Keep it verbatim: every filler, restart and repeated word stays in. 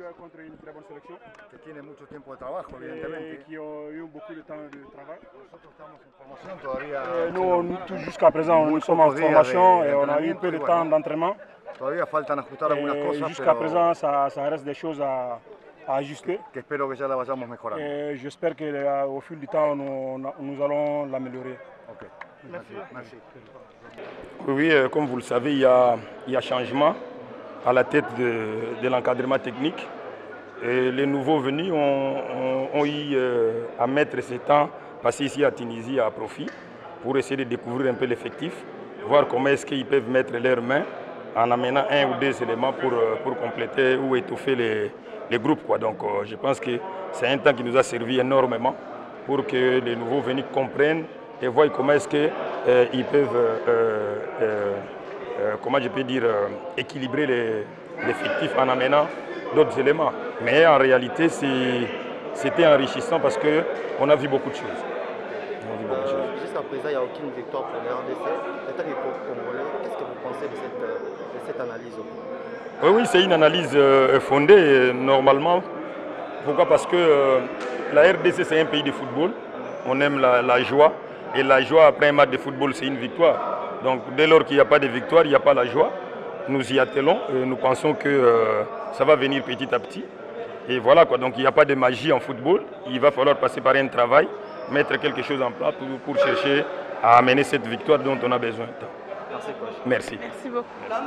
contre une très bonne sélection. Que tiene mucho tiempo de trabajo, evidentemente. Qui ont eu beaucoup de temps de travail. Nosotros estamos en formación todavía. Et nous, nous jusqu'à présent, nous sommes en formation et on a eu peu de temps d'entraînement. Todavía faltan ajustar algunas cosas. Jusqu'à présent, ça, ça reste des choses à, à ajuster. Que espero que ya la vayamos mejorando. Et j'espère qu'au fil du temps, nous, nous allons l'améliorer. Ok. Merci. Merci. Oui, euh, comme vous le savez, il y a, il y a changement à la tête de, de l'encadrement technique. Et les nouveaux venus ont, ont, ont eu euh, à mettre ce temps passé ici à Tunisie à profit pour essayer de découvrir un peu l'effectif, voir comment est-ce qu'ils peuvent mettre leurs mains en amenant un ou deux éléments pour, pour compléter ou étoffer les, les groupes, quoi. Donc euh, je pense que c'est un temps qui nous a servi énormément pour que les nouveaux venus comprennent et voient comment est-ce qu'ils euh, peuvent, euh, euh, euh, comment je peux dire, euh, équilibrer l'effectif en amenant d'autres éléments. Mais en réalité, c'était enrichissant parce qu'on a vu beaucoup de choses. Euh, Jusqu'à présent, il n'y a aucune victoire pour les R D C. En tant que Congolais, qu'est-ce que vous pensez de cette, de cette analyse? Oui, oui, c'est une analyse euh, fondée euh, normalement. Pourquoi? Parce que euh, la R D C, c'est un pays de football. On aime la, la joie. Et la joie après un match de football, c'est une victoire. Donc dès lors qu'il n'y a pas de victoire, il n'y a pas la joie. Nous y attelons et nous pensons que euh, ça va venir petit à petit. Et voilà quoi, donc il n'y a pas de magie en football. Il va falloir passer par un travail, mettre quelque chose en place pour, pour chercher à amener cette victoire dont on a besoin. Merci, coach. Merci. Merci beaucoup.